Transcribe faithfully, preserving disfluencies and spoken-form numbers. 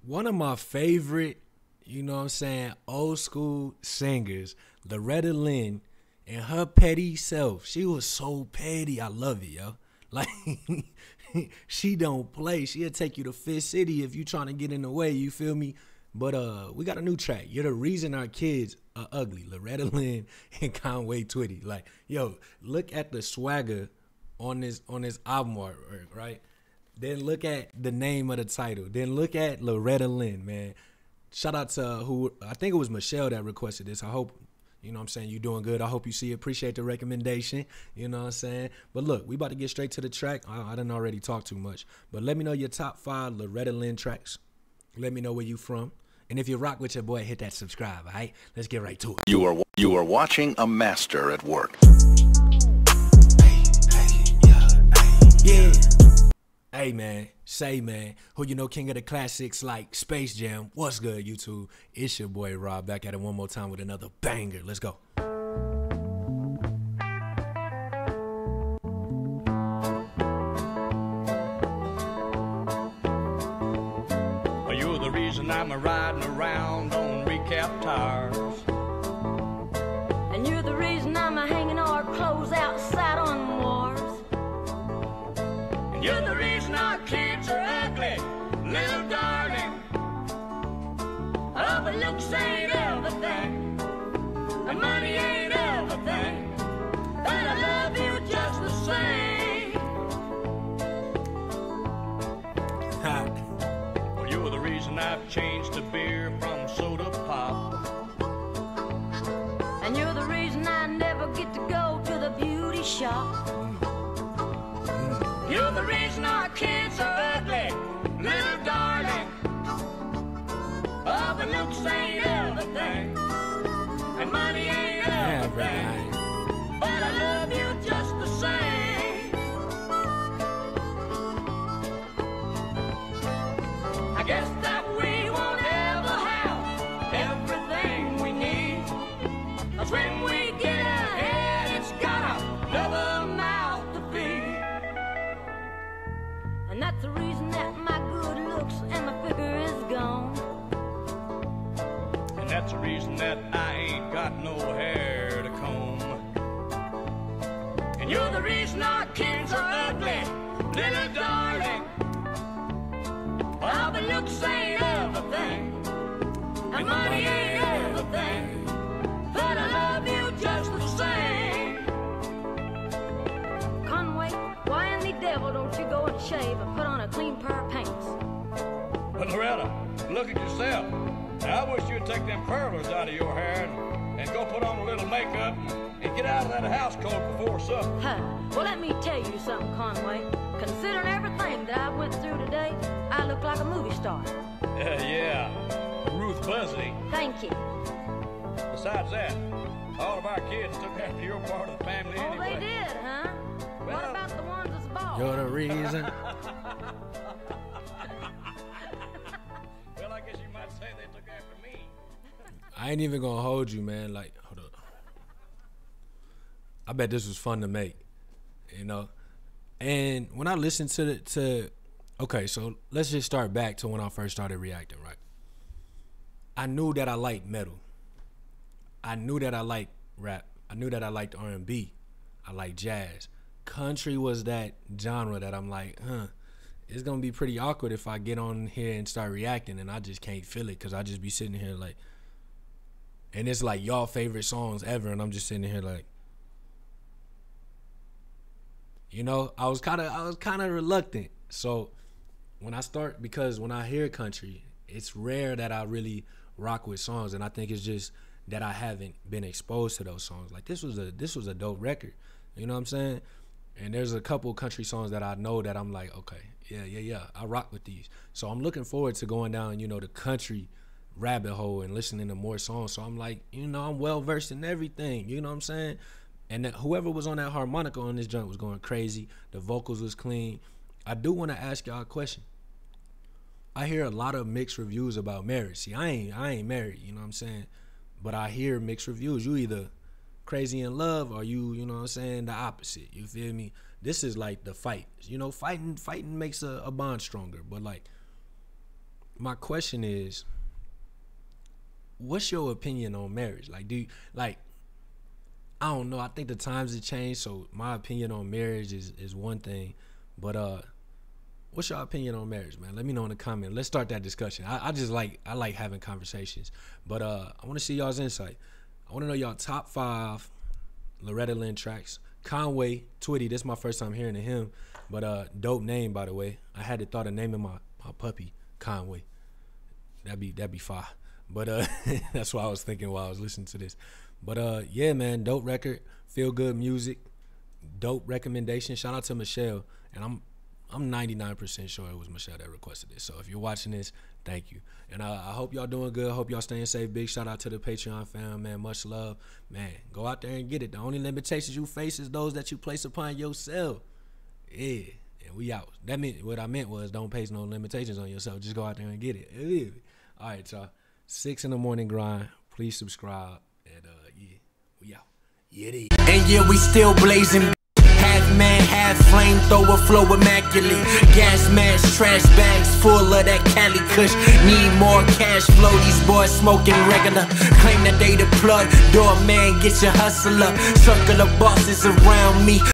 one of my favorite, you know what I'm saying, old school singers, Lorretta Lynn, and her petty self. She was so petty. I love it, yo. Like, she don't play. She'll take you to Fifth City if you trying to get in the way, you feel me? But uh, we got a new track. You're the reason our kids are ugly. Lorretta Lynn and Conway Twitty. Like, yo, look at the swagger on this on this album art, right? Then look at the name of the title. Then look at Lorretta Lynn, man. Shout out to who, I think it was Michelle that requested this. I hope, you know what I'm saying, you doing good. I hope you see it. Appreciate the recommendation. You know what I'm saying? But look, we about to get straight to the track. I, I didn't already talk too much. But let me know your top five Lorretta Lynn tracks. Let me know where you from. And if you rock with your boy, hit that subscribe, all right? Let's get right to it. You are you are watching a master at work. Hey, hey, yeah, hey, yeah. Hey, man. Say, man. Who you know, king of the classics like Space Jam. What's good, YouTube? It's your boy, Rob. Back at it one more time with another banger. Let's go. You're the reason I'm riding around on recap tires. And you're the reason I'm hanging our clothes outside on wars. And you're the reason our kids are ugly, little darling. Oh, but looks ain't everything, and money ain't everything, but I love you just the same. Well, you're the reason I've changed to beer from soda pop. And you're the reason I never get to go to the beauty shop. You're the reason our kids are ugly, little darling. Oh, but looks ain't everything, and money ain't everything, but I love you just the same. I guess that we won't ever have everything we need, 'cause when we get ahead, it's got another mouth to feed. And that's the reason that my good looks and my figure is gone. And that's the reason that I ain't got no hair to comb. And You're the reason our kids are ugly, little darling. Oh, but looks ain't everything, and money ain't everything, but I love you just the same. Conway, why in the devil don't you go and shave and put on a clean pair of pants? But Loretta, look at yourself. Now, I wish you'd take them curlers out of your hair and, and go put on a little makeup and get out of that house coat before supper. Huh. Well, let me tell you something, Conway. Considering everything that I went through today, I look like a movie star. Uh, yeah, Ruth Buzzy. Thank you. Besides that, all of our kids took after your part of the family Oh, anyway. they did, huh? What Well- about the ones that's bald? You're the reason. Well, I guess you might say they took after me. I ain't even gonna hold you, man. Like, hold up. I bet this was fun to make, you know. And when I listened to the to, okay, so let's just start back to when I first started reacting, right? I knew that I liked metal. I knew that I liked rap. I knew that I liked R and B. I liked jazz. Country was that genre that I'm like, huh, it's gonna be pretty awkward if I get on here and start reacting and I just can't feel it because I just be sitting here like, and it's like y'all favorite songs ever, and I'm just sitting here like, you know, I was kind of I was kind of reluctant. So when I start, because when I hear country, it's rare that I really rock with songs, and I think it's just that I haven't been exposed to those songs. Like this was a this was a dope record, you know what I'm saying? And there's a couple country songs that I know that I'm like, okay, yeah, yeah, yeah, I rock with these. So I'm looking forward to going down, you know, the country rabbit hole and listening to more songs. So I'm like, you know, I'm well versed in everything, you know what I'm saying? And that whoever was on that harmonica on this joint was going crazy. The vocals was clean. I do want to ask y'all a question. I hear a lot of mixed reviews about marriage. See, I ain't I ain't married, you know what I'm saying? But I hear mixed reviews. You either crazy in love or you, you know what I'm saying, the opposite. You feel me? This is like the fight. You know, fighting fighting makes a, a bond stronger. But like, my question is, what's your opinion on marriage? Like, do you, like, I don't know. I think the times have changed, so my opinion on marriage is, is one thing. But uh, what's your opinion on marriage, man? Let me know in the comment. Let's start that discussion. I, I just like I like having conversations. But uh, I want to see y'all's insight. I want to know y'all top five Lorretta Lynn tracks. Conway, Twitty, this is my first time hearing of him. But uh, dope name, by the way. I had to thought of naming my, my puppy Conway. That'd be that'd be fire. But uh, that's what I was thinking while I was listening to this. But uh, yeah, man, dope record, feel good music, dope recommendation. Shout out to Michelle, and I'm I'm ninety-nine percent sure it was Michelle that requested this. So if you're watching this, thank you. And I, I hope y'all doing good. I hope y'all staying safe. Big shout out to the Patreon fam, man. Much love, man. Go out there and get it. The only limitations you face is those that you place upon yourself. Yeah, and we out. That meant what I meant was don't place no limitations on yourself. Just go out there and get it. Yeah. All right, y'all. Six in the morning grind. Please subscribe. And uh, yeah, we out. Yeah, and yeah, we still blazing. Half man, half flamethrower, flow immaculate. Gas mask, trash bags full of that Cali Kush. Need more cash flow, these boys smoking regular. Claim that they the plug, doorman, get your hustle up. Circle of bosses around me.